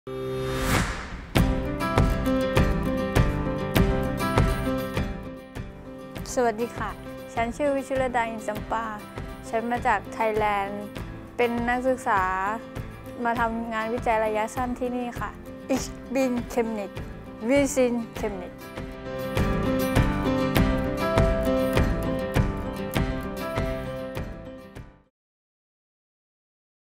สวัสดีค่ะฉันชื่อวิชุลดาอินจัมปาฉันมาจากไทยแลนด์เป็นนักศึกษามาทำงานวิจัยระยะสั้นที่นี่ค่ะ Ich bin Chemnitz Wir sind Chemnitz